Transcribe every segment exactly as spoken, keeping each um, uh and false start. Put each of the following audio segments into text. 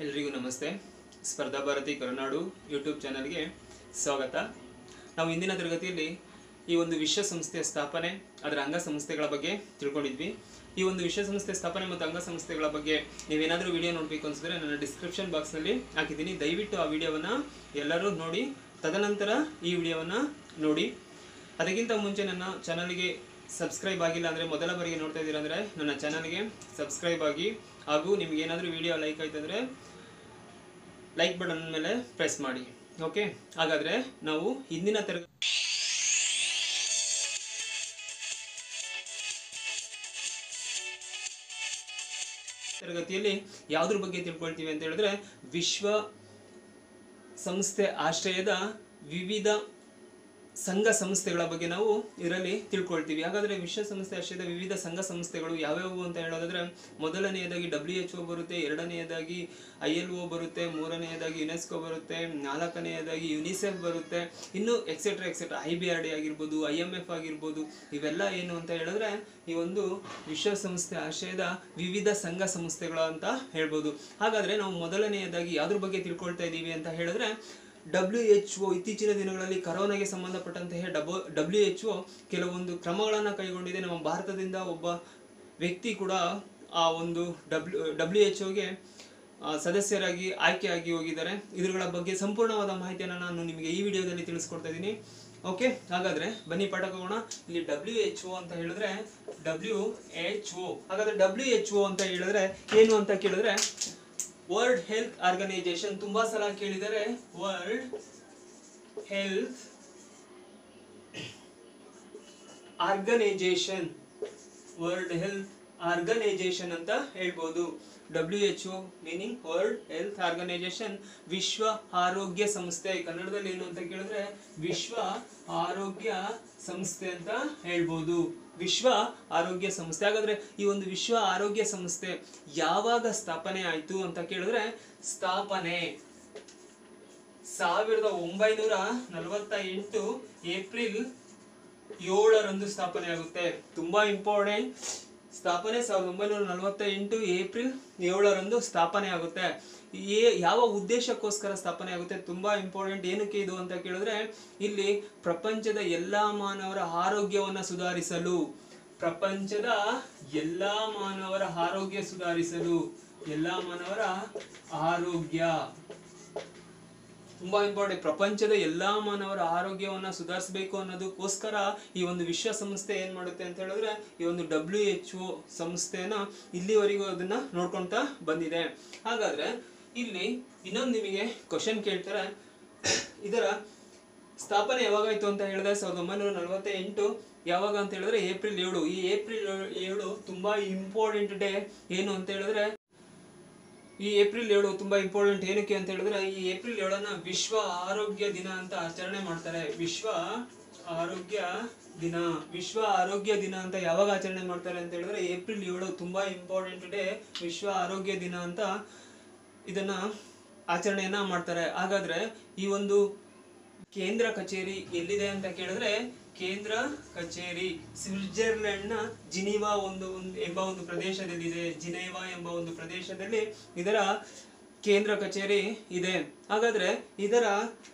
ಎಲ್ರಿಗೂ ನಮಸ್ತೆ. ಸ್ಪರ್ಧಾ ಭಾರತಿ ಕರುನಾಡು ಯೂಟ್ಯೂಬ್ ಚಾನಲ್ಗೆ ಸ್ವಾಗತ. ನಾವು ಇಂದಿನ ತರಗತಿಯಲ್ಲಿ ಈ ಒಂದು ವಿಶ್ವಸಂಸ್ಥೆಯ ಸ್ಥಾಪನೆ, ಅದರ ಅಂಗಸಂಸ್ಥೆಗಳ ಬಗ್ಗೆ ತಿಳ್ಕೊಂಡಿದ್ವಿ. ಈ ಒಂದು ವಿಶ್ವಸಂಸ್ಥೆ ಸ್ಥಾಪನೆ ಮತ್ತು ಅಂಗಸಂಸ್ಥೆಗಳ ಬಗ್ಗೆ ನೀವೇನಾದರೂ ವಿಡಿಯೋ ನೋಡಬೇಕು ಅನಿಸಿದ್ರೆ ನನ್ನ ಡಿಸ್ಕ್ರಿಪ್ಷನ್ ಬಾಕ್ಸ್ನಲ್ಲಿ ಹಾಕಿದ್ದೀನಿ. ದಯವಿಟ್ಟು ಆ ವಿಡಿಯೋವನ್ನು ಎಲ್ಲರೂ ನೋಡಿ, ತದನಂತರ ಈ ವಿಡಿಯೋವನ್ನು ನೋಡಿ. ಅದಕ್ಕಿಂತ ಮುಂಚೆ ನನ್ನ ಚಾನಲ್ಗೆ ಸಬ್ಸ್ಕ್ರೈಬ್ ಆಗಿಲ್ಲ ಅಂದರೆ, ಮೊದಲ ಬಾರಿಗೆ ನೋಡ್ತಾ ಇದ್ದೀರಾ ಅಂದರೆ ನನ್ನ ಚಾನಲ್ಗೆ ಸಬ್ಸ್ಕ್ರೈಬ್ ಆಗಿ, ಹಾಗೂ ನಿಮ್ಗೆ ಏನಾದರೂ ವಿಡಿಯೋ ಲೈಕ್ ಆಯ್ತು ಅಂದರೆ ಲೈಕ್ ಬಟನ್ ಮೇಲೆ ಪ್ರೆಸ್ ಮಾಡಿ. ಓಕೆ, ಹಾಗಾದರೆ ನಾವು ಹಿಂದಿನ ತರಗತಿ ತರಗತಿಯಲ್ಲಿ ಯಾವುದ್ರ ಬಗ್ಗೆ ತಿಳ್ಕೊಳ್ತೀವಿ ಅಂತ ಹೇಳಿದ್ರೆ, ವಿಶ್ವ ಸಂಸ್ಥೆ ಆಶ್ರಯದ ವಿವಿಧ ಸಂಘ ಸಂಸ್ಥೆಗಳ ಬಗ್ಗೆ ನಾವು ಇದರಲ್ಲಿ ತಿಳ್ಕೊಳ್ತೀವಿ. ಹಾಗಾದರೆ ವಿಶ್ವಸಂಸ್ಥೆ ಆಶ್ರಯದ ವಿವಿಧ ಸಂಘ ಸಂಸ್ಥೆಗಳು ಯಾವ್ಯಾವು ಅಂತ ಹೇಳೋದಾದ್ರೆ, ಮೊದಲನೆಯದಾಗಿ ಡಬ್ಲ್ಯೂ ಎಚ್ ಒ ಬರುತ್ತೆ, ಎರಡನೆಯದಾಗಿ ಐ ಎಲ್ ಒ ಬರುತ್ತೆ, ಮೂರನೆಯದಾಗಿ ಯುನೆಸ್ಕೋ ಬರುತ್ತೆ, ನಾಲ್ಕನೆಯದಾಗಿ ಯುನಿಸೆಫ್ ಬರುತ್ತೆ, ಇನ್ನು etcetera etcetera I B R D ಆಗಿರ್ಬೋದು, ಐ ಎಮ್ ಎಫ್ ಆಗಿರ್ಬೋದು. ಇವೆಲ್ಲ ಏನು ಅಂತ ಹೇಳಿದ್ರೆ ಈ ಒಂದು ವಿಶ್ವಸಂಸ್ಥೆ ಆಶ್ರಯದ ವಿವಿಧ ಸಂಘ ಸಂಸ್ಥೆಗಳು ಅಂತ ಹೇಳ್ಬೋದು. ಹಾಗಾದರೆ ನಾವು ಮೊದಲನೆಯದಾಗಿ ಯಾವ್ದ್ರ ಬಗ್ಗೆ ತಿಳ್ಕೊಳ್ತಾ ಇದ್ದೀವಿ ಅಂತ ಹೇಳಿದ್ರೆ, ಡಬ್ಲ್ಯೂ ಎಚ್ ಒ ಇತ್ತೀಚಿನ ದಿನಗಳಲ್ಲಿ ಕರೋನಾಗೆ ಸಂಬಂಧಪಟ್ಟಂತಹ ಡಬೊ ಡಬ್ಲ್ಯೂ ಎಚ್ ಒ ಕೆಲವೊಂದು ಕ್ರಮಗಳನ್ನು ಕೈಗೊಂಡಿದೆ. ನಮ್ಮ ಭಾರತದಿಂದ ಒಬ್ಬ ವ್ಯಕ್ತಿ ಕೂಡ ಆ ಒಂದು ಡಬ್ಲ್ಯೂ ಡಬ್ಲ್ಯೂ ಎಚ್ ಒಗೆ ಸದಸ್ಯರಾಗಿ ಆಯ್ಕೆಯಾಗಿ ಹೋಗಿದ್ದಾರೆ. ಇವುಗಳ ಬಗ್ಗೆ ಸಂಪೂರ್ಣವಾದ ಮಾಹಿತಿಯನ್ನು ನಾನು ನಿಮಗೆ ಈ ವಿಡಿಯೋದಲ್ಲಿ ತಿಳಿಸ್ಕೊಡ್ತಾ ಇದ್ದೀನಿ. ಓಕೆ, ಹಾಗಾದರೆ ಬನ್ನಿ ಪಾಠಕ್ಕೆ ಹೋಗೋಣ. ಇಲ್ಲಿ ಡಬ್ಲ್ಯೂ ಎಚ್ ಒ ಅಂತ ಹೇಳಿದ್ರೆ ಡಬ್ಲ್ಯೂ ಎಚ್ ಒ ಹಾಗಾದರೆ ಡಬ್ಲ್ಯೂ ಎಚ್ ಒ ಅಂತ ಹೇಳಿದ್ರೆ ಏನು ಅಂತ ಕೇಳಿದ್ರೆ, ವರ್ಲ್ಡ್ ಹೆಲ್ತ್ ಆರ್ಗನೈಸೇಷನ್. ತುಂಬಾ ಸಲ ಕೇಳಿದರೆ world health organisation world health organisation ಅಂತ ಹೇಳ್ಬೋದು. W H O meaning world health organisation, ವಿಶ್ವ ಆರೋಗ್ಯ ಸಂಸ್ಥೆ. ಕನ್ನಡದಲ್ಲಿ ಏನು ಅಂತ ಕೇಳಿದ್ರೆ ವಿಶ್ವ ಆರೋಗ್ಯ ಸಂಸ್ಥೆ ಅಂತ ಹೇಳ್ಬೋದು. ವಿಶ್ವ ಆರೋಗ್ಯ ಸಂಸ್ಥೆ. ಹಾಗಾದ್ರೆ ಈ ಒಂದು ವಿಶ್ವ ಆರೋಗ್ಯ ಸಂಸ್ಥೆ ಯಾವಾಗ ಸ್ಥಾಪನೆ ಆಯ್ತು ಅಂತ ಕೇಳಿದ್ರೆ, ಸ್ಥಾಪನೆ ಸಾವಿರದ ಒಂಬೈನೂರ ನಲವತ್ತ ಎಂಟು ಏಪ್ರಿಲ್ ಏಳರಂದು ಸ್ಥಾಪನೆ ಆಗುತ್ತೆ. ತುಂಬಾ ಇಂಪಾರ್ಟೆಂಟ್. ಸ್ಥಾಪನೆ ಸಾವಿರದ ಒಂಬೈನೂರ ನಲವತ್ತ ಎಂಟು ಏಪ್ರಿಲ್ ಏಳರಂದು ಸ್ಥಾಪನೆ ಆಗುತ್ತೆ. ಯಾವ ಉದ್ದೇಶಕ್ಕೋಸ್ಕರ ಸ್ಥಾಪನೆ ಆಗುತ್ತೆ? ತುಂಬಾ ಇಂಪಾರ್ಟೆಂಟ್. ಏನಕ್ಕೆ ಇದು ಅಂತ ಕೇಳಿದ್ರೆ, ಇಲ್ಲಿ ಪ್ರಪಂಚದ ಎಲ್ಲಾ ಮಾನವರ ಆರೋಗ್ಯವನ್ನ ಸುಧಾರಿಸಲು ಪ್ರಪಂಚದ ಎಲ್ಲಾ ಮಾನವರ ಆರೋಗ್ಯ ಸುಧಾರಿಸಲು ಎಲ್ಲಾ ಮಾನವರ ಆರೋಗ್ಯ ತುಂಬಾ ಇಂಪಾರ್ಟೆಂಟ್. ಪ್ರಪಂಚದ ಎಲ್ಲಾ ಮಾನವರ ಆರೋಗ್ಯವನ್ನ ಸುಧಾರಿಸಬೇಕು ಅನ್ನೋದಕ್ಕೋಸ್ಕರ ಈ ಒಂದು ವಿಶ್ವಸಂಸ್ಥೆ ಏನ್ ಮಾಡುತ್ತೆ ಅಂತ ಹೇಳಿದ್ರೆ, ಈ ಒಂದು ಡಬ್ಲ್ಯೂ ಎಚ್ ಒ ಸಂಸ್ಥೆನ ಇಲ್ಲಿವರೆಗೂ ಅದನ್ನ ನೋಡ್ಕೊಂತ ಬಂದಿದೆ. ಹಾಗಾದ್ರೆ ಇಲ್ಲಿ ಇನ್ನೊಂದು ನಿಮಗೆ ಕ್ವಶನ್ ಕೇಳ್ತಾರೆ, ಇದರ ಸ್ಥಾಪನೆ ಯಾವಾಗಾಯ್ತು ಅಂತ ಹೇಳಿದ್ರೆ ಸಾವಿರದ ಒಂಬೈನೂರ ನಲವತ್ತ ಎಂಟು ಯಾವಾಗ ಅಂತ ಹೇಳಿದ್ರೆ ಏಪ್ರಿಲ್ ಏಳು. ಈ ಏಪ್ರಿಲ್ ಏಳು ತುಂಬಾ ಇಂಪಾರ್ಟೆಂಟ್ ಡೇ. ಏನು ಅಂತ ಹೇಳಿದ್ರೆ, ಈ ಏಪ್ರಿಲ್ ಏಳು ತುಂಬಾ ಇಂಪಾರ್ಟೆಂಟ್. ಏನಕ್ಕೆ ಅಂತ ಹೇಳಿದ್ರೆ, ಈ ಏಪ್ರಿಲ್ ಏಳನ್ನ ವಿಶ್ವ ಆರೋಗ್ಯ ದಿನ ಅಂತ ಆಚರಣೆ ಮಾಡ್ತಾರೆ. ವಿಶ್ವ ಆರೋಗ್ಯ ದಿನ ವಿಶ್ವ ಆರೋಗ್ಯ ದಿನ ಅಂತ ಯಾವಾಗ ಆಚರಣೆ ಮಾಡ್ತಾರೆ ಅಂತ ಹೇಳಿದ್ರೆ ಏಪ್ರಿಲ್ ಏಳು. ತುಂಬಾ ಇಂಪಾರ್ಟೆಂಟ್ ಡೇ, ವಿಶ್ವ ಆರೋಗ್ಯ ದಿನ ಅಂತ ಇದನ್ನ ಆಚರಣೆಯನ್ನ ಮಾಡ್ತಾರೆ. ಹಾಗಾದ್ರೆ ಈ ಒಂದು ಕೇಂದ್ರ ಕಚೇರಿ ಎಲ್ಲಿದೆ ಅಂತ ಕೇಳಿದ್ರೆ, ಕೇಂದ್ರ ಕಚೇರಿ ಸ್ವಿಟ್ಜರ್ಲೆಂಡ್ ನ ಜಿನಿವಾ ಒಂದು ಎಂಬ ಒಂದು ಪ್ರದೇಶದಲ್ಲಿದೆ. ಜಿನೇವಾ ಎಂಬ ಒಂದು ಪ್ರದೇಶದಲ್ಲಿ ಇದರ ಕೇಂದ್ರ ಕಚೇರಿ ಇದೆ. ಹಾಗಾದ್ರೆ ಇದರ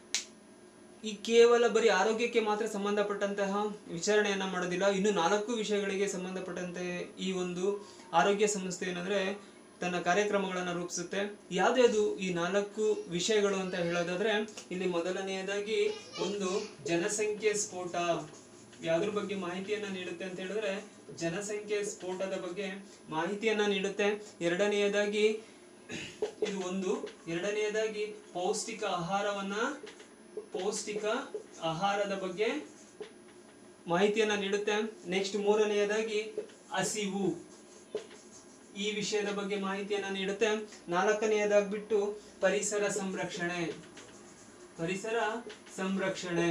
ಈ ಕೇವಲ ಬರೀ ಆರೋಗ್ಯಕ್ಕೆ ಮಾತ್ರ ಸಂಬಂಧಪಟ್ಟಂತಹ ವಿಚಾರಣೆಯನ್ನ ಮಾಡೋದಿಲ್ಲ, ಇನ್ನು ನಾಲ್ಕು ವಿಷಯಗಳಿಗೆ ಸಂಬಂಧಪಟ್ಟಂತೆ ಈ ಒಂದು ಆರೋಗ್ಯ ಸಂಸ್ಥೆ ಏನಂದ್ರೆ ತನ್ನ ಕಾರ್ಯಕ್ರಮಗಳನ್ನು ರೂಪಿಸುತ್ತೆ. ಯಾವ್ದು ಈ ನಾಲ್ಕು ವಿಷಯಗಳು ಅಂತ ಹೇಳೋದಾದ್ರೆ, ಇಲ್ಲಿ ಮೊದಲನೆಯದಾಗಿ ಒಂದು ಜನಸಂಖ್ಯೆ ಸ್ಫೋಟ. ಯಾವ್ದ್ರ ಬಗ್ಗೆ ಮಾಹಿತಿಯನ್ನ ನೀಡುತ್ತೆ ಅಂತ ಹೇಳಿದ್ರೆ ಜನಸಂಖ್ಯೆ ಸ್ಫೋಟದ ಬಗ್ಗೆ ಮಾಹಿತಿಯನ್ನ ನೀಡುತ್ತೆ. ಎರಡನೆಯದಾಗಿ ಇದು ಒಂದು ಎರಡನೆಯದಾಗಿ ಪೌಷ್ಟಿಕ ಆಹಾರವನ್ನ ಪೌಷ್ಟಿಕ ಆಹಾರದ ಬಗ್ಗೆ ಮಾಹಿತಿಯನ್ನ ನೀಡುತ್ತೆ. ನೆಕ್ಸ್ಟ್ ಮೂರನೆಯದಾಗಿ ಹಸಿವು, ಈ ವಿಷಯದ ಬಗ್ಗೆ ಮಾಹಿತಿಯನ್ನ ನೀಡುತ್ತೆ. ನಾಲ್ಕನೆಯದಾಗ್ಬಿಟ್ಟು ಪರಿಸರ ಸಂರಕ್ಷಣೆ ಪರಿಸರ ಸಂರಕ್ಷಣೆ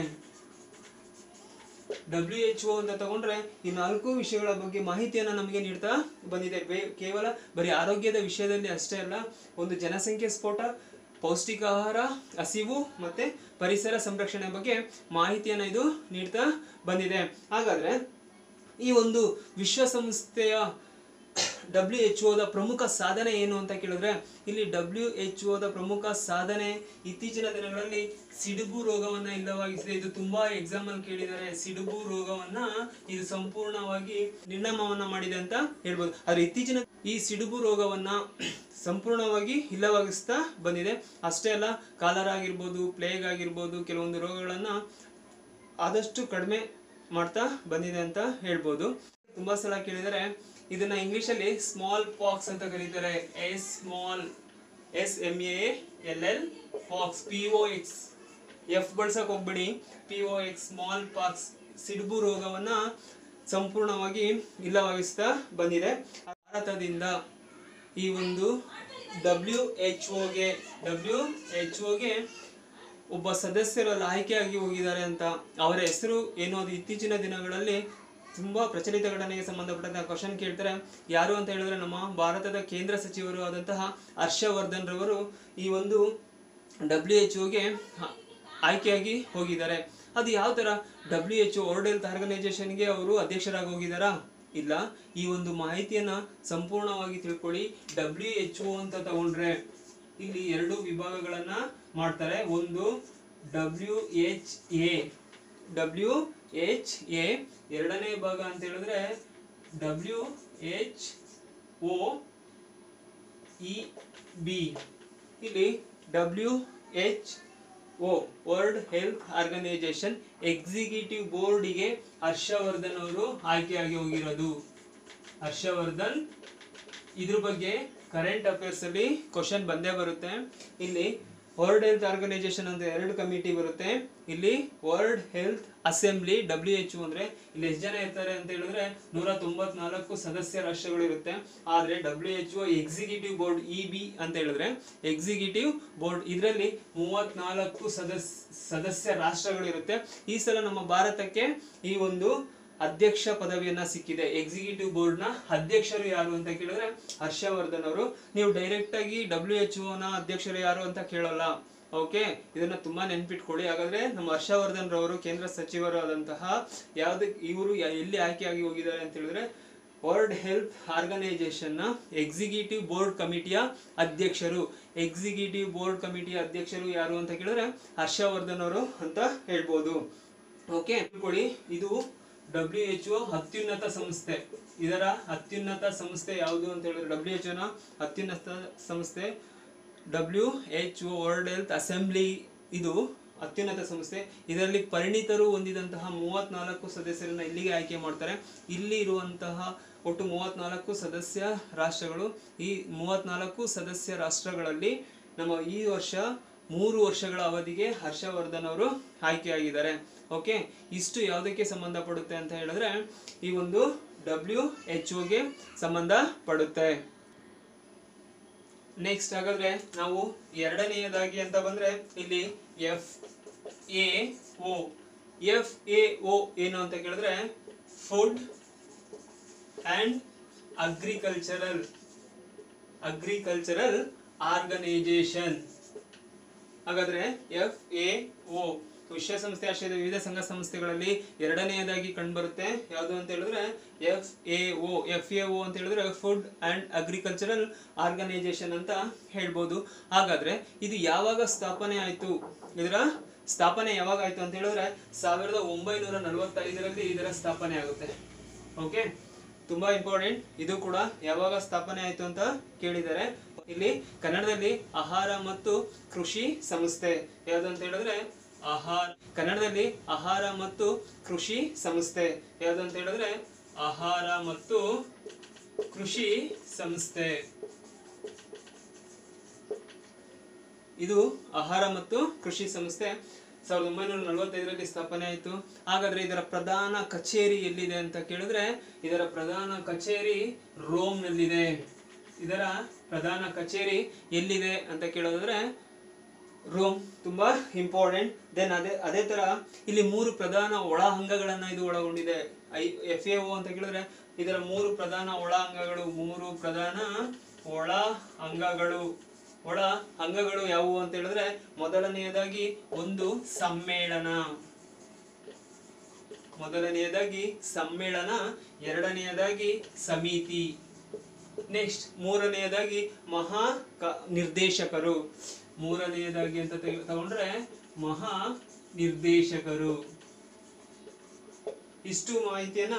ಡಬ್ಲ್ಯೂ ಎಚ್ ಒ ಅಂತ ತಗೊಂಡ್ರೆ ಈ ನಾಲ್ಕು ವಿಷಯಗಳ ಬಗ್ಗೆ ಮಾಹಿತಿಯನ್ನ ನಮಗೆ ನೀಡ್ತಾ ಬಂದಿದೆ. ಕೇವಲ ಬರೀ ಆರೋಗ್ಯದ ವಿಷಯದಲ್ಲಿ ಅಷ್ಟೇ ಅಲ್ಲ, ಒಂದು ಜನಸಂಖ್ಯೆ ಸ್ಫೋಟ, ಪೌಷ್ಟಿಕ ಆಹಾರ, ಹಸಿವು ಮತ್ತೆ ಪರಿಸರ ಸಂರಕ್ಷಣೆ ಬಗ್ಗೆ ಮಾಹಿತಿಯನ್ನ ಇದು ನೀಡ್ತಾ ಬಂದಿದೆ. ಹಾಗಾದ್ರೆ ಈ ಒಂದು ವಿಶ್ವಸಂಸ್ಥೆಯ ಡಬ್ಲ್ಯೂ ಎಚ್ ಒದ ಪ್ರಮುಖ ಸಾಧನೆ ಏನು ಅಂತ ಕೇಳಿದ್ರೆ, ಇಲ್ಲಿ ಡಬ್ಲ್ಯೂ ಎಚ್ ಒದ ಪ್ರಮುಖ ಸಾಧನೆ ಇತ್ತೀಚಿನ ದಿನಗಳಲ್ಲಿ ಸಿಡುಬು ರೋಗವನ್ನ ಇಲ್ಲವಾಗಿಸಿದೆ. ಇದು ತುಂಬಾ ಎಕ್ಸಾಮ್ ಅಲ್ಲಿ ಕೇಳಿದ್ದಾರೆ. ಸಿಡುಬು ರೋಗವನ್ನ ಇದು ಸಂಪೂರ್ಣವಾಗಿ ನಿರ್ನಾಮವನ್ನ ಮಾಡಿದೆ ಅಂತ ಹೇಳ್ಬೋದು. ಆದ್ರೆ ಇತ್ತೀಚಿನ ಈ ಸಿಡುಬು ರೋಗವನ್ನ ಸಂಪೂರ್ಣವಾಗಿ ಇಲ್ಲವಾಗಿಸ್ತಾ ಬಂದಿದೆ. ಅಷ್ಟೇ ಅಲ್ಲ, ಕಾಲರ ಆಗಿರ್ಬೋದು, ಪ್ಲೇಗ್ ಆಗಿರ್ಬೋದು, ಕೆಲವೊಂದು ರೋಗಗಳನ್ನ ಆದಷ್ಟು ಕಡಿಮೆ ಮಾಡ್ತಾ ಬಂದಿದೆ ಅಂತ ಹೇಳ್ಬೋದು. ತುಂಬಾ ಸಲ ಕೇಳಿದರೆ ಇದನ್ನ ಇಂಗ್ಲಿಷ್ ಅಲ್ಲಿ ಸ್ಮಾಲ್ ಪಾಕ್ಸ್ ಅಂತ ಕರೀತಾರೆ. S small S M A L L pox, P O X, F ಬಳಸಕ್ ಹೋಗ್ಬೇಡಿ, P O X, small pox, ಸಿಡುಬು ರೋಗವನ್ನ ಸಂಪೂರ್ಣವಾಗಿ ಇಲ್ಲವಾಗಿಸ್ತಾ ಬಂದಿದೆ. ಭಾರತದಿಂದ ಈ ಒಂದು ಡಬ್ಲ್ಯೂ ಎಚ್ ಒಗೆ ಡಬ್ಲ್ಯೂ ಎಚ್ ಒಗೆ ಒಬ್ಬ ಸದಸ್ಯರಲ್ಲಿ ಆಯ್ಕೆಯಾಗಿ ಹೋಗಿದ್ದಾರೆ ಅಂತ. ಅವರ ಹೆಸರು ಏನು, ಅದು ಇತ್ತೀಚಿನ ದಿನಗಳಲ್ಲಿ ತುಂಬಾ ಪ್ರಚಲಿತ ಘಟನೆಗೆ ಸಂಬಂಧಪಟ್ಟಂತಹ ಕ್ವಶನ್ ಕೇಳ್ತಾರೆ. ಯಾರು ಅಂತ ಹೇಳಿದ್ರೆ ನಮ್ಮ ಭಾರತದ ಕೇಂದ್ರ ಸಚಿವರು ಆದಂತಹ ಹರ್ಷವರ್ಧನ್ ರವರು ಈ ಒಂದು ಡಬ್ಲ್ಯೂ ಎಚ್ ಒಗೆ ಆಯ್ಕೆಯಾಗಿ ಹೋಗಿದ್ದಾರೆ. ಅದು ಯಾವ ತರ, W H O world health ಆರ್ಗನೈಸೇಷನ್ಗೆ ಅವರು ಅಧ್ಯಕ್ಷರಾಗಿ ಹೋಗಿದ್ದಾರಾ? ಇಲ್ಲ. ಈ ಒಂದು ಮಾಹಿತಿಯನ್ನ ಸಂಪೂರ್ಣವಾಗಿ ತಿಳ್ಕೊಳ್ಳಿ. ಡಬ್ಲ್ಯೂ ಎಚ್ ಒ ಅಂತ ತಗೊಂಡ್ರೆ ಇಲ್ಲಿ ಎರಡು ವಿಭಾಗಗಳನ್ನ ಮಾಡ್ತಾರೆ. ಒಂದು W H A W H A ಎರಡನೇ ಭಾಗ ಅಂತ ಹೇಳಿದ್ರೆ W H O E B. ಇಲ್ಲಿ W H O world health organisation executive ಬೋರ್ಡಿಗೆ ಹರ್ಷವರ್ಧನ್ ಅವರು ಆಯ್ಕೆಯಾಗಿ ಹೋಗಿರೋದು. ಹರ್ಷವರ್ಧನ್, ಇದ್ರ ಬಗ್ಗೆ ಕರೆಂಟ್ ಅಫೇರ್ಸ್ ಅಲ್ಲಿ ಕ್ವಶನ್ ಬಂದೇ ಬರುತ್ತೆ. ಇಲ್ಲಿ ವರ್ಲ್ಡ್ ಹೆಲ್ತ್ ಆರ್ಗನೈಸೇಷನ್ ಅಂತ ಎರಡು ಕಮಿಟಿ ಬರುತ್ತೆ. ಇಲ್ಲಿ world health assembly W H O ಅಂದ್ರೆ ಇಲ್ಲಿ ಎಷ್ಟು ಜನ ಇರ್ತಾರೆ ಅಂತ ಹೇಳಿದ್ರೆ ನೂರ ತೊಂಬತ್ನಾಲ್ಕು ಸದಸ್ಯ ರಾಷ್ಟ್ರಗಳು ಇರುತ್ತೆ. ಆದ್ರೆ W H O executive board E B ಅಂತ ಹೇಳಿದ್ರೆ ಎಕ್ಸಿಕ್ಯೂಟಿವ್ ಬೋರ್ಡ್, ಇದರಲ್ಲಿ ಮೂವತ್ನಾಲ್ಕು ಸದಸ್ಯ ಸದಸ್ಯ ರಾಷ್ಟ್ರಗಳು ಇರುತ್ತೆ. ಈ ಸಲ ನಮ್ಮ ಭಾರತಕ್ಕೆ ಈ ಒಂದು ಅಧ್ಯಕ್ಷ ಪದವಿಯನ್ನ ಸಿಕ್ಕಿದೆ. ಎಕ್ಸಿಕ್ಯೂಟಿವ್ ಬೋರ್ಡ್ ನ ಅಧ್ಯಕ್ಷರು ಯಾರು ಅಂತ ಕೇಳಿದ್ರೆ ಹರ್ಷವರ್ಧನ್ ಅವರು. ನೀವು ಡೈರೆಕ್ಟ್ ಆಗಿ ಡಬ್ಲ್ಯೂ ಎಚ್ ಒ ನ ಅಧ್ಯಕ್ಷರು ಯಾರು ಅಂತ ಕೇಳಲ್ಲ. ಓಕೆ, ಇದನ್ನ ತುಂಬಾ ನೆನ್ಪಿಟ್ಕೊಳ್ಳಿ. ಹಾಗಾದ್ರೆ ನಮ್ಮ ಹರ್ಷವರ್ಧನ್ ರವರು ಕೇಂದ್ರ ಸಚಿವರು ಆದಂತಹ ಯಾವ್ದು ಇವರು ಎಲ್ಲಿ ಆಯ್ಕೆಯಾಗಿ ಹೋಗಿದ್ದಾರೆ ಅಂತ ಹೇಳಿದ್ರೆ ವರ್ಲ್ಡ್ ಹೆಲ್ತ್ ಆರ್ಗನೈಸೇಷನ್ ನ ಎಕ್ಸಿಕ್ಯೂಟಿವ್ ಬೋರ್ಡ್ ಕಮಿಟಿಯ ಅಧ್ಯಕ್ಷರು. ಎಕ್ಸಿಕ್ಯೂಟಿವ್ ಬೋರ್ಡ್ ಕಮಿಟಿಯ ಅಧ್ಯಕ್ಷರು ಯಾರು ಅಂತ ಕೇಳಿದ್ರೆ ಹರ್ಷವರ್ಧನ್ ಅವರು ಅಂತ ಹೇಳ್ಬೋದು. ಓಕೆ, ತಿಳ್ಕೊಳ್ಳಿ. ಇದು ಡಬ್ಲ್ಯೂ ಎಚ್ ಒ ಅತ್ಯುನ್ನತ ಸಂಸ್ಥೆ. ಇದರ ಅತ್ಯುನ್ನತ ಸಂಸ್ಥೆ ಯಾವುದು ಅಂತ ಹೇಳಿದ್ರೆ ಡಬ್ಲ್ಯೂ ಎಚ್ ಒ ನ ಅತ್ಯುನ್ನತ ಸಂಸ್ಥೆ W H O world health assembly. ಇದು ಅತ್ಯುನ್ನತ ಸಂಸ್ಥೆ. ಇದರಲ್ಲಿ ಪರಿಣಿತರು ಹೊಂದಿದಂತಹ ಮೂವತ್ನಾಲ್ಕು ಸದಸ್ಯರನ್ನ ಇಲ್ಲಿಗೆ ಆಯ್ಕೆ ಮಾಡ್ತಾರೆ. ಇಲ್ಲಿ ಇರುವಂತಹ ಒಟ್ಟು ಮೂವತ್ನಾಲ್ಕು ಸದಸ್ಯ ರಾಷ್ಟ್ರಗಳು. ಈ ಮೂವತ್ನಾಲ್ಕು ಸದಸ್ಯ ರಾಷ್ಟ್ರಗಳಲ್ಲಿ ನಮ್ಮ ಈ ವರ್ಷ ಮೂರು ವರ್ಷಗಳ ಅವಧಿಗೆ ಹರ್ಷವರ್ಧನ್ ಅವರು ಆಯ್ಕೆಯಾಗಿದ್ದಾರೆ. ಓಕೆ, ಇಷ್ಟು ಯಾವುದಕ್ಕೆ ಸಂಬಂಧಪಡುತ್ತೆ ಅಂತ ಹೇಳಿದ್ರೆ ಈ ಒಂದು ಡಬ್ಲ್ಯೂ ಎಚ್ ಒಗೆ ಸಂಬಂಧ ಪಡುತ್ತೆ. ನೆಕ್ಸ್ಟ್ ಹಾಗಾದ್ರೆ ನಾವು ಎರಡನೆಯದಾಗಿ ಅಂತ ಬಂದ್ರೆ ಇಲ್ಲಿ F A O. F A O ಏನು ಅಂತ ಕೇಳಿದ್ರೆ food and agricultural agricultural organisation. ಹಾಗಾದ್ರೆ ಎಫ್ ಎ ಒ ವಿಶ್ವಸಂಸ್ಥೆ ಆಶ್ರಯದ ವಿವಿಧ ಸಂಘ ಸಂಸ್ಥೆಗಳಲ್ಲಿ ಎರಡನೆಯದಾಗಿ ಕಂಡುಬರುತ್ತೆ. ಯಾವುದು ಅಂತ ಹೇಳಿದ್ರೆ F A O. F A O ಅಂತ ಹೇಳಿದ್ರೆ ಫುಡ್ ಅಂಡ್ ಅಗ್ರಿಕಲ್ಚರಲ್ ಆರ್ಗನೈಸೇಷನ್ ಅಂತ ಹೇಳ್ಬೋದು. ಹಾಗಾದ್ರೆ ಇದು ಯಾವಾಗ ಸ್ಥಾಪನೆ ಆಯ್ತು, ಇದರ ಸ್ಥಾಪನೆ ಯಾವಾಗ ಆಯ್ತು ಅಂತ ಹೇಳಿದ್ರೆ ಸಾವಿರದ ಒಂಬೈನೂರ ನಲವತ್ತೈದರಲ್ಲಿ ಇದರ ಸ್ಥಾಪನೆ ಆಗುತ್ತೆ. ಓಕೆ, ತುಂಬಾ ಇಂಪಾರ್ಟೆಂಟ್. ಇದು ಕೂಡ ಯಾವಾಗ ಸ್ಥಾಪನೆ ಆಯ್ತು ಅಂತ ಕೇಳಿದ್ದಾರೆ. ಇಲ್ಲಿ ಕನ್ನಡದಲ್ಲಿ ಆಹಾರ ಮತ್ತು ಕೃಷಿ ಸಂಸ್ಥೆ ಯಾವುದು ಅಂತ ಹೇಳಿದ್ರೆ ಆಹಾರ ಕನ್ನಡದಲ್ಲಿ ಆಹಾರ ಮತ್ತು ಕೃಷಿ ಸಂಸ್ಥೆ ಯಾವುದು ಅಂತ ಹೇಳಿದ್ರೆ ಆಹಾರ ಮತ್ತು ಕೃಷಿ ಸಂಸ್ಥೆ. ಇದು ಆಹಾರ ಮತ್ತು ಕೃಷಿ ಸಂಸ್ಥೆ ಸಾವಿರದ ಒಂಬೈನೂರ ನಲವತ್ತೈದರಲ್ಲಿ ಸ್ಥಾಪನೆ ಆಯಿತು. ಹಾಗಾದ್ರೆ ಇದರ ಪ್ರಧಾನ ಕಚೇರಿ ಎಲ್ಲಿದೆ ಅಂತ ಕೇಳಿದ್ರೆ ಇದರ ಪ್ರಧಾನ ಕಚೇರಿ ರೋಮ್ ನಲ್ಲಿದೆ. ಇದರ ಪ್ರಧಾನ ಕಚೇರಿ ಎಲ್ಲಿದೆ ಅಂತ ಕೇಳೋದಾದ್ರೆ ರೋಮ್. ತುಂಬಾ ಇಂಪಾರ್ಟೆಂಟ್. ದೆನ್ ಅದೇ ಅದೇ ತರ ಇಲ್ಲಿ ಮೂರು ಪ್ರಧಾನ ಒಳ ಅಂಗಗಳನ್ನ ಇದು ಒಳಗೊಂಡಿದೆ. ಐ ಎಫ್ ಎ ಒ ಅಂತ ಕೇಳಿದ್ರೆ ಇದರ ಮೂರು ಪ್ರಧಾನ ಒಳ ಅಂಗಗಳು ಮೂರು ಪ್ರಧಾನ ಒಳ ಅಂಗಗಳು ಒಳ ಅಂಗಗಳು ಯಾವುವು ಅಂತ ಹೇಳಿದ್ರೆ ಮೊದಲನೆಯದಾಗಿ ಒಂದು ಸಮ್ಮೇಳನ ಮೊದಲನೆಯದಾಗಿ ಸಮ್ಮೇಳನ ಎರಡನೆಯದಾಗಿ ಸಮಿತಿ ನೆಕ್ಸ್ಟ್ ಮೂರನೆಯದಾಗಿ ಮಹಾ ನಿರ್ದೇಶಕರು. ಮೂರನೆಯದಾಗಿ ಅಂತ ತಗೊಂಡ್ರೆ ಮಹಾ ನಿರ್ದೇಶಕರು. ಇಷ್ಟು ಮಾಹಿತಿಯನ್ನ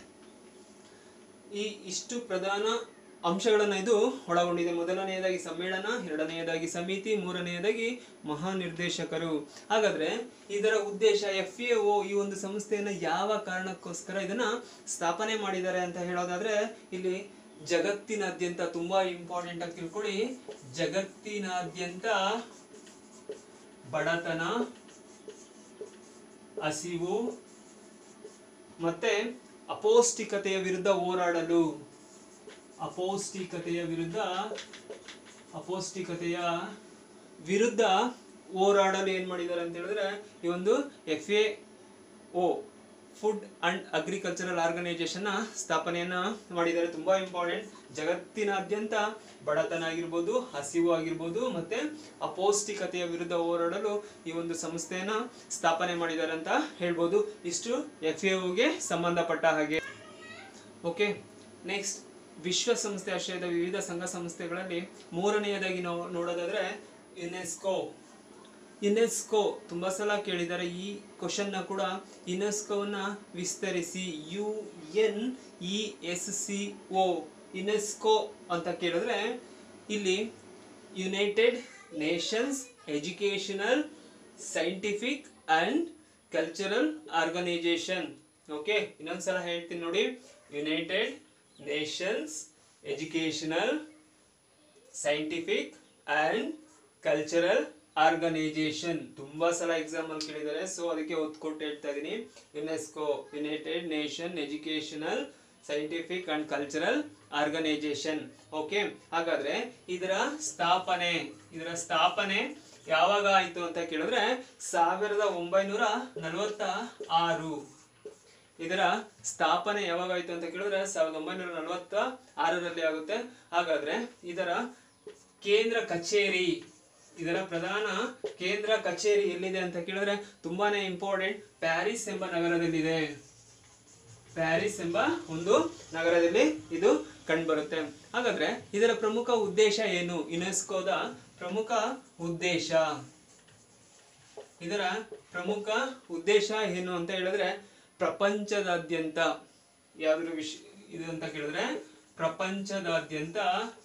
ಈ ಇಷ್ಟು ಪ್ರಧಾನ ಅಂಶಗಳನ್ನ ಇದು ಒಳಗೊಂಡಿದೆ. ಮೊದಲನೆಯದಾಗಿ ಸಮ್ಮೇಳನ, ಎರಡನೆಯದಾಗಿ ಸಮಿತಿ, ಮೂರನೆಯದಾಗಿ ಮಹಾನಿರ್ದೇಶಕರು. ಹಾಗಾದ್ರೆ ಇದರ ಉದ್ದೇಶ, ಎಫ್ ಎ ಒ ಈ ಒಂದು ಸಂಸ್ಥೆಯನ್ನ ಯಾವ ಕಾರಣಕ್ಕೋಸ್ಕರ ಇದನ್ನ ಸ್ಥಾಪನೆ ಮಾಡಿದ್ದಾರೆ ಅಂತ ಹೇಳೋದಾದ್ರೆ, ಇಲ್ಲಿ ಜಗತ್ತಿನಾದ್ಯಂತ ತುಂಬಾ ಇಂಪಾರ್ಟೆಂಟ್ ಆಗಿ ತಿಳ್ಕೊಳ್ಳಿ, ಜಗತ್ತಿನಾದ್ಯಂತ ಬಡತನ, ಹಸಿವು ಮತ್ತೆ ಅಪೌಷ್ಟಿಕತೆಯ ವಿರುದ್ಧ ಹೋರಾಡಲು ಅಪೌಷ್ಟಿಕತೆಯ ವಿರುದ್ಧ ಅಪೌಷ್ಟಿಕತೆಯ ವಿರುದ್ಧ ಹೋರಾಡಲು ಏನ್ ಮಾಡಿದ್ದಾರೆ ಅಂತ ಹೇಳಿದ್ರೆ ಈ ಒಂದು F A O food and agricultural organisation ಸ್ಥಾಪನೆಯನ್ನ ಮಾಡಿದ್ದಾರೆ. ತುಂಬಾ ಇಂಪಾರ್ಟೆಂಟ್. ಜಗತ್ತಿನಾದ್ಯಂತ ಬಡತನ ಆಗಿರ್ಬೋದು, ಹಸಿವು ಆಗಿರ್ಬೋದು ಮತ್ತೆ ಅಪೌಷ್ಟಿಕತೆಯ ವಿರುದ್ಧ ಹೋರಾಡಲು ಈ ಒಂದು ಸಂಸ್ಥೆಯನ್ನ ಸ್ಥಾಪನೆ ಮಾಡಿದ್ದಾರೆ ಅಂತ ಹೇಳ್ಬೋದು. ಇಷ್ಟು ಎಫ್ ಎ ಒಗೆ ಸಂಬಂಧಪಟ್ಟ ಹಾಗೆ. ಓಕೆ, ನೆಕ್ಸ್ಟ್ ವಿಶ್ವಸಂಸ್ಥೆ ಆಶ್ರಯದ ವಿವಿಧ ಸಂಘ ಸಂಸ್ಥೆಗಳಲ್ಲಿ ಮೂರನೆಯದಾಗಿ ನಾವು ನೋಡೋದಾದ್ರೆ ಯುನೆಸ್ಕೋ. ಯುನೆಸ್ಕೋ ತುಂಬಾ ಸಲ ಕೇಳಿದ್ದಾರೆ ಈ ಕ್ವಶನ್ ನ ಕೂಡ. ಯುನೆಸ್ಕೋವನ್ನ ವಿಸ್ತರಿಸಿ, U N E S C O, UNESCO ಅಂತ ಕೇಳಿದ್ರೆ ಇಲ್ಲಿ united nations educational scientific and cultural organisation. Okay, ಇನ್ನೊಂದ್ಸಲ ಹೇಳ್ತೀನಿ ನೋಡಿ, united nations educational scientific and cultural organisation. ತುಂಬಾ ಸಲ ಎಕ್ಸಾಮ್ ಅಲ್ಲಿ ಕೇಳಿದ್ದಾರೆ, ಸೊ ಅದಕ್ಕೆ ಒತ್ತು ಕೊಟ್ಟು ಹೇಳ್ತಾ ಇದೀನಿ. UNESCO, united nation educational scientific and cultural organisation. Okay, ಹಾಗಾದ್ರೆ ಇದರ ಸ್ಥಾಪನೆ ಇದರ ಸ್ಥಾಪನೆ ಯಾವಾಗ ಆಯ್ತು ಅಂತ ಕೇಳಿದ್ರೆ ಸಾವಿರದ ಒಂಬೈನೂರ ನಲವತ್ತ ಆರು. ಇದರ ಸ್ಥಾಪನೆ ಯಾವಾಗ ಆಯ್ತು ಅಂತ ಕೇಳಿದ್ರೆ ಸಾವಿರದ ಒಂಬೈನೂರ ನಲವತ್ತ ಆರರಲ್ಲಿ ಆಗುತ್ತೆ. ಹಾಗಾದ್ರೆ ಇದರ ಕೇಂದ್ರ ಕಚೇರಿ, ಇದರ ಪ್ರಧಾನ ಕೇಂದ್ರ ಕಚೇರಿ ಎಲ್ಲಿದೆ ಅಂತ ಕೇಳಿದ್ರೆ ತುಂಬಾನೇ ಇಂಪಾರ್ಟೆಂಟ್, ಪ್ಯಾರಿಸ್ ಎಂಬ ನಗರದಲ್ಲಿದೆ. ಪ್ಯಾರಿಸ್ ಎಂಬ ಒಂದು ನಗರದಲ್ಲಿ ಇದು ಕಂಡುಬರುತ್ತೆ. ಹಾಗಾದ್ರೆ ಇದರ ಪ್ರಮುಖ ಉದ್ದೇಶ ಏನು? ಯುನೆಸ್ಕೋದ ಪ್ರಮುಖ ಉದ್ದೇಶ ಇದರ ಪ್ರಮುಖ ಉದ್ದೇಶ ಏನು ಅಂತ ಹೇಳಿದ್ರೆ ಪ್ರಪಂಚದಾದ್ಯಂತ ಯಾವ್ದ್ರ ವಿಷಯ ಇದು ಅಂತ ಕೇಳಿದ್ರೆ ಪ್ರಪಂಚದಾದ್ಯಂತ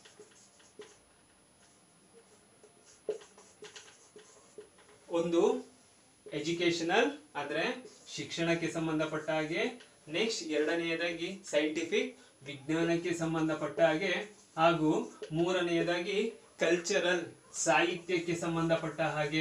ಒಂದು ಎಜುಕೇಶನಲ್ ಅಂದ್ರೆ ಶಿಕ್ಷಣಕ್ಕೆ ಸಂಬಂಧಪಟ್ಟ ಹಾಗೆ, ನೆಕ್ಸ್ಟ್ ಎರಡನೆಯದಾಗಿ ಸೈಂಟಿಫಿಕ್ ವಿಜ್ಞಾನಕ್ಕೆ ಸಂಬಂಧಪಟ್ಟ ಹಾಗೆ, ಹಾಗೂ ಮೂರನೆಯದಾಗಿ ಕಲ್ಚರಲ್ ಸಾಹಿತ್ಯಕ್ಕೆ ಸಂಬಂಧಪಟ್ಟ ಹಾಗೆ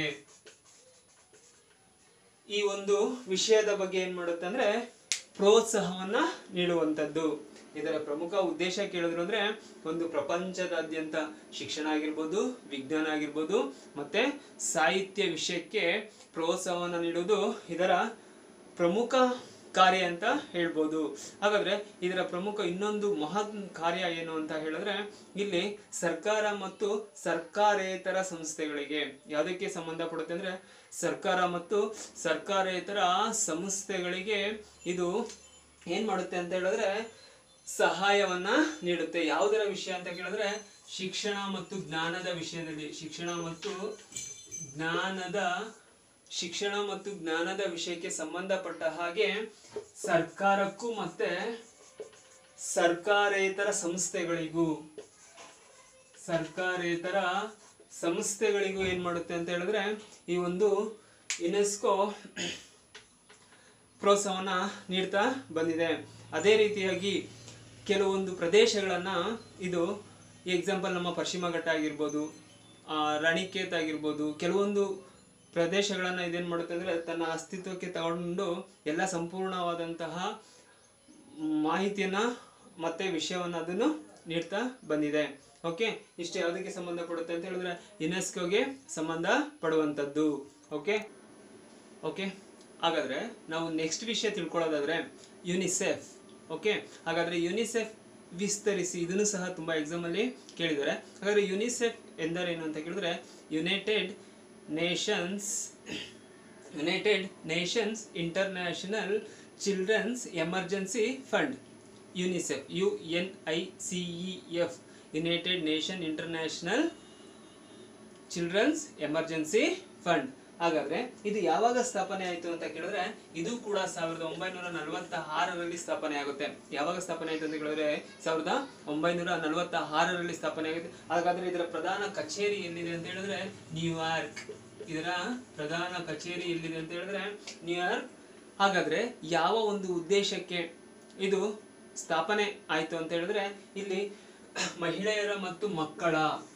ಈ ಒಂದು ವಿಷಯದ ಬಗ್ಗೆ ಏನ್ ಮಾಡುತ್ತೆ ಅಂದ್ರೆ ಪ್ರೋತ್ಸಾಹವನ್ನ ನೀಡುವಂತದ್ದು. ಇದರ ಪ್ರಮುಖ ಉದ್ದೇಶ ಕೇಳಿದ್ರು ಅಂದ್ರೆ ಒಂದು ಪ್ರಪಂಚದಾದ್ಯಂತ ಶಿಕ್ಷಣ ಆಗಿರ್ಬೋದು, ವಿಜ್ಞಾನ ಆಗಿರ್ಬೋದು ಮತ್ತೆ ಸಾಹಿತ್ಯ ವಿಷಯಕ್ಕೆ ಪ್ರೋತ್ಸಾಹವನ್ನ ನೀಡುವುದು ಇದರ ಪ್ರಮುಖ ಕಾರ್ಯ ಅಂತ ಹೇಳ್ಬೋದು. ಹಾಗಾದ್ರೆ ಇದರ ಪ್ರಮುಖ ಇನ್ನೊಂದು ಮಹತ್ ಕಾರ್ಯ ಏನು ಅಂತ ಹೇಳಿದ್ರೆ ಇಲ್ಲಿ ಸರ್ಕಾರ ಮತ್ತು ಸರ್ಕಾರೇತರ ಸಂಸ್ಥೆಗಳಿಗೆ ಯಾವುದಕ್ಕೆ ಸಂಬಂಧಪಡುತ್ತೆ ಅಂದ್ರೆ ಸರ್ಕಾರ ಮತ್ತು ಸರ್ಕಾರೇತರ ಸಂಸ್ಥೆಗಳಿಗೆ ಇದು ಏನ್ ಮಾಡುತ್ತೆ ಅಂತ ಹೇಳಿದ್ರೆ ಸಹಾಯವನ್ನ ನೀಡುತ್ತೆ. ಯಾವುದರ ವಿಷಯ ಅಂತ ಕೇಳಿದ್ರೆ ಶಿಕ್ಷಣ ಮತ್ತು ಜ್ಞಾನದ ವಿಷಯದಲ್ಲಿ ಶಿಕ್ಷಣ ಮತ್ತು ಜ್ಞಾನದ ಶಿಕ್ಷಣ ಮತ್ತು ಜ್ಞಾನದ ವಿಷಯಕ್ಕೆ ಸಂಬಂಧಪಟ್ಟ ಹಾಗೆ ಸರ್ಕಾರಕ್ಕೂ ಮತ್ತೆ ಸರ್ಕಾರೇತರ ಸಂಸ್ಥೆಗಳಿಗೂ ಸರ್ಕಾರೇತರ ಸಂಸ್ಥೆಗಳಿಗೂ ಏನ್ ಮಾಡುತ್ತೆ ಅಂತ ಹೇಳಿದ್ರೆ ಈ ಒಂದು ಯುನೆಸ್ಕೋ ಪ್ರೋತ್ಸಾಹವನ್ನ ನೀಡ್ತಾ ಬಂದಿದೆ. ಅದೇ ರೀತಿಯಾಗಿ ಕೆಲವೊಂದು ಪ್ರದೇಶಗಳನ್ನ ಇದು ಎಕ್ಸಾಂಪಲ್ ನಮ್ಮ ಪಶ್ಚಿಮ ಘಟ್ಟ ಆಗಿರ್ಬೋದು, ರಾಣಿಕೇತ್ ಆಗಿರ್ಬೋದು, ಕೆಲವೊಂದು ಪ್ರದೇಶಗಳನ್ನ ಇದೇನ್ ಮಾಡುತ್ತೆ ಅಂದ್ರೆ ತನ್ನ ಅಸ್ತಿತ್ವಕ್ಕೆ ತಗೊಂಡು ಎಲ್ಲ ಸಂಪೂರ್ಣವಾದಂತಹ ಮಾಹಿತಿಯನ್ನ ಮತ್ತೆ ವಿಷಯವನ್ನ ಅದನ್ನು ನೀಡ್ತಾ ಬಂದಿದೆ. ಓಕೆ, ಇಷ್ಟು ಯಾವುದಕ್ಕೆ ಸಂಬಂಧಪಡುತ್ತೆ ಅಂತ ಹೇಳಿದ್ರೆ ಯುನೆಸ್ಕೋಗೆ ಸಂಬಂಧ ಪಡುವಂಥದ್ದು. ಓಕೆ ಓಕೆ ಹಾಗಾದ್ರೆ ನಾವು ನೆಕ್ಸ್ಟ್ ವಿಷಯ ತಿಳ್ಕೊಳ್ಳೋದಾದ್ರೆ ಯುನಿಸೆಫ್. ಓಕೆ, ಹಾಗಾದ್ರೆ ಯುನಿಸೆಫ್ ವಿಸ್ತರಿಸಿ, ಇದನ್ನು ಸಹ ತುಂಬಾ ಎಕ್ಸಾಮ್ ಅಲ್ಲಿ ಕೇಳಿದ್ದಾರೆ. ಹಾಗಾದ್ರೆ ಯುನಿಸೆಫ್ ಎಂದರೇನು ಅಂತ ಕೇಳಿದ್ರೆ united nations united nations international children's emergency fund. UNICEF, U N I C E F, united nation international children's emergency fund. ಹಾಗಾದ್ರೆ ಇದು ಯಾವಾಗ ಸ್ಥಾಪನೆ ಆಯಿತು ಅಂತ ಕೇಳಿದ್ರೆ ಇದು ಕೂಡ ಸಾವಿರದ ಒಂಬೈನೂರ ನಲವತ್ತ ಆರರಲ್ಲಿ ಸ್ಥಾಪನೆ ಆಗುತ್ತೆ. ಯಾವಾಗ ಸ್ಥಾಪನೆ ಆಯಿತು ಅಂತ ಕೇಳಿದ್ರೆ ಸಾವಿರದ ಒಂಬೈನೂರ ನಲವತ್ತ ಆರರಲ್ಲಿ ಸ್ಥಾಪನೆ ಆಗುತ್ತೆ. ಹಾಗಾದ್ರೆ ಇದರ ಪ್ರಧಾನ ಕಚೇರಿ ಎಲ್ಲಿದೆ ಅಂತ ಹೇಳಿದ್ರೆ ನ್ಯೂಯಾರ್ಕ್. ಇದರ ಪ್ರಧಾನ ಕಚೇರಿ ಎಲ್ಲಿದೆ ಅಂತ ಹೇಳಿದ್ರೆ ನ್ಯೂಯಾರ್ಕ್. ಹಾಗಾದ್ರೆ ಯಾವ ಒಂದು ಉದ್ದೇಶಕ್ಕೆ ಇದು ಸ್ಥಾಪನೆ ಆಯಿತು ಅಂತ ಹೇಳಿದ್ರೆ ಇಲ್ಲಿ ಮಹಿಳೆಯರ ಮತ್ತು ಮಕ್ಕಳ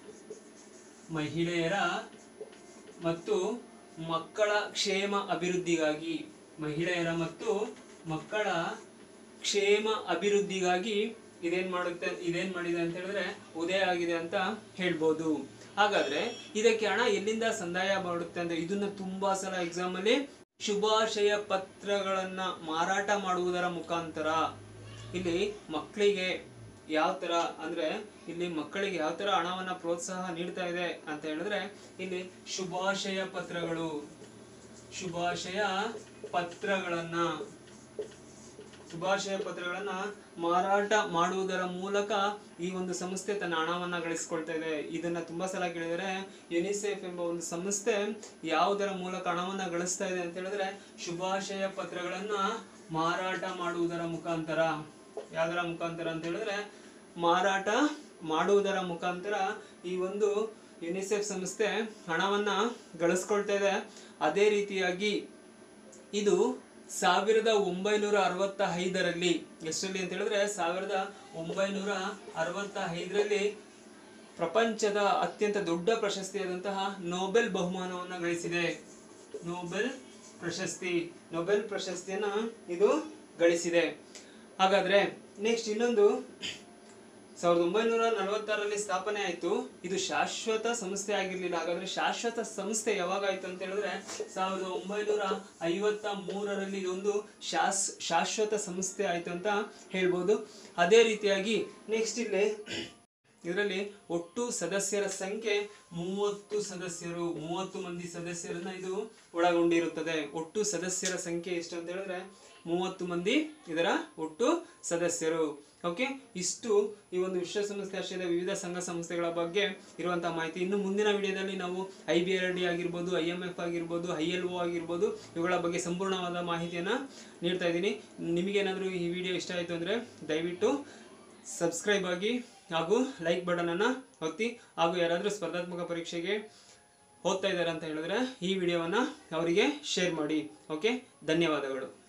ಮಹಿಳೆಯರ ಮತ್ತು ಮಕ್ಕಳ ಕ್ಷೇಮ ಅಭಿವೃದ್ಧಿಗಾಗಿ ಮಹಿಳೆಯರ ಮತ್ತು ಮಕ್ಕಳ ಕ್ಷೇಮ ಅಭಿವೃದ್ಧಿಗಾಗಿ ಇದೇನ್ ಮಾಡುತ್ತೆ ಇದೇನ್ ಮಾಡಿದೆ ಅಂತ ಹೇಳಿದ್ರೆ ಉದಯ ಆಗಿದೆ ಅಂತ ಹೇಳ್ಬೋದು. ಹಾಗಾದ್ರೆ ಇದಕ್ಕೆ ಹಣ ಎಲ್ಲಿಂದ ಸಂದಾಯ ಮಾಡುತ್ತೆ ಅಂದ್ರೆ ಇದನ್ನ ತುಂಬಾ ಸಲ ಎಕ್ಸಾಮ್ ಅಲ್ಲಿ ಶುಭಾಶಯ ಪತ್ರಗಳನ್ನ ಮಾರಾಟ ಮಾಡುವುದರ ಮುಖಾಂತರ ಇಲ್ಲಿ ಮಕ್ಕಳಿಗೆ ಯಾವ ತರ ಅಂದ್ರೆ ಇಲ್ಲಿ ಮಕ್ಕಳಿಗೆ ಯಾವ ತರ ಹಣವನ್ನ ಪ್ರೋತ್ಸಾಹ ನೀಡ್ತಾ ಇದೆ ಅಂತ ಹೇಳಿದ್ರೆ ಇಲ್ಲಿ ಶುಭಾಶಯ ಪತ್ರಗಳು ಶುಭಾಶಯ ಪತ್ರಗಳನ್ನ ಶುಭಾಶಯ ಪತ್ರಗಳನ್ನ ಮಾರಾಟ ಮಾಡುವುದರ ಮೂಲಕ ಈ ಒಂದು ಸಂಸ್ಥೆ ತನ್ನ ಹಣವನ್ನ ಗಳಿಸಿಕೊಳ್ತಾ ಇದೆ. ಇದನ್ನ ತುಂಬಾ ಸಲ ಕೇಳಿದರೆ ಯುನಿಸೆಫ್ ಎಂಬ ಒಂದು ಸಂಸ್ಥೆ ಯಾವುದರ ಮೂಲಕ ಹಣವನ್ನ ಗಳಿಸ್ತಾ ಇದೆ ಅಂತ ಹೇಳಿದ್ರೆ ಶುಭಾಶಯ ಪತ್ರಗಳನ್ನ ಮಾರಾಟ ಮಾಡುವುದರ ಮುಖಾಂತರ. ಯಾವುದರ ಮುಖಾಂತರ ಅಂತ ಹೇಳಿದ್ರೆ ಮಾರಾಟ ಮಾಡುವುದರ ಮುಖಾಂತರ ಈ ಒಂದು ಯುನಿಸೆಫ್ ಸಂಸ್ಥೆ ಹಣವನ್ನ ಗಳಿಸ್ಕೊಳ್ತಾ ಇದೆ. ಅದೇ ರೀತಿಯಾಗಿ ಇದು ಸಾವಿರದ ಒಂಬೈನೂರ ಅರವತ್ತ ಐದರಲ್ಲಿ ಎಷ್ಟರಲ್ಲಿ ಅಂತ ಹೇಳಿದ್ರೆ ಸಾವಿರದ ಒಂಬೈನೂರ ಅರವತ್ತ ಐದರಲ್ಲಿ ಪ್ರಪಂಚದ ಅತ್ಯಂತ ದೊಡ್ಡ ಪ್ರಶಸ್ತಿಯಾದಂತಹ ನೊಬೆಲ್ ಬಹುಮಾನವನ್ನು ಗಳಿಸಿದೆ. ನೊಬೆಲ್ ಪ್ರಶಸ್ತಿ ನೊಬೆಲ್ ಪ್ರಶಸ್ತಿಯನ್ನ ಇದು ಗಳಿಸಿದೆ. ಹಾಗಾದ್ರೆ ನೆಕ್ಸ್ಟ್ ಇನ್ನೊಂದು ಸಾವಿರದ ಒಂಬೈನೂರ ನಲವತ್ತಾರರಲ್ಲಿ ಸ್ಥಾಪನೆ ಆಯಿತು. ಇದು ಶಾಶ್ವತ ಸಂಸ್ಥೆ ಆಗಿರ್ಲಿಲ್ಲ. ಹಾಗಾದ್ರೆ ಶಾಶ್ವತ ಸಂಸ್ಥೆ ಯಾವಾಗ ಆಯ್ತು ಅಂತ ಹೇಳಿದ್ರೆ ಸಾವಿರದ ಒಂಬೈನೂರ ಐವತ್ತ ಮೂರರಲ್ಲಿ ಇದೊಂದು ಶಾಸ್ ಶಾಶ್ವತ ಸಂಸ್ಥೆ ಆಯ್ತು ಅಂತ ಹೇಳ್ಬೋದು. ಅದೇ ರೀತಿಯಾಗಿ ನೆಕ್ಸ್ಟ್ ಇಲ್ಲಿ ಇದರಲ್ಲಿ ಒಟ್ಟು ಸದಸ್ಯರ ಸಂಖ್ಯೆ ಮೂವತ್ತು ಸದಸ್ಯರು ಮೂವತ್ತು ಮಂದಿ ಸದಸ್ಯರನ್ನ ಇದು ಒಳಗೊಂಡಿರುತ್ತದೆ. ಒಟ್ಟು ಸದಸ್ಯರ ಸಂಖ್ಯೆ ಎಷ್ಟು ಅಂತ ಹೇಳಿದ್ರೆ ಮೂವತ್ತು ಮಂದಿ ಇದರ ಒಟ್ಟು ಸದಸ್ಯರು. ಓಕೆ, ಇಷ್ಟು ಈ ಒಂದು ವಿಶ್ವಸಂಸ್ಥೆ ಆಶ್ರಯದ ವಿವಿಧ ಸಂಘ ಸಂಸ್ಥೆಗಳ ಬಗ್ಗೆ ಇರುವಂತಹ ಮಾಹಿತಿ. ಇನ್ನು ಮುಂದಿನ ವಿಡಿಯೋದಲ್ಲಿ ನಾವು ಐ ಬಿ ಆರ್ ಡಿ ಆಗಿರ್ಬೋದು, ಐ ಎಂ ಎಫ್ ಆಗಿರ್ಬೋದು, ಐ ಎಲ್ ಒ ಆಗಿರ್ಬೋದು ಇವುಗಳ ಬಗ್ಗೆ ಸಂಪೂರ್ಣವಾದ ಮಾಹಿತಿಯನ್ನು ನೀಡ್ತಾ ಇದ್ದೀನಿ. ನಿಮಗೇನಾದರೂ ಈ ವಿಡಿಯೋ ಇಷ್ಟ ಆಯಿತು ಅಂದರೆ ದಯವಿಟ್ಟು ಸಬ್ಸ್ಕ್ರೈಬ್ ಆಗಿ ಹಾಗೂ ಲೈಕ್ ಬಟನನ್ನು ಒತ್ತಿ. ಹಾಗೂ ಯಾರಾದರೂ ಸ್ಪರ್ಧಾತ್ಮಕ ಪರೀಕ್ಷೆಗೆ ಓದ್ತಾ ಇದ್ದಾರೆ ಅಂತ ಹೇಳಿದ್ರೆ ಈ ವಿಡಿಯೋವನ್ನು ಅವರಿಗೆ ಶೇರ್ ಮಾಡಿ. ಓಕೆ, ಧನ್ಯವಾದಗಳು.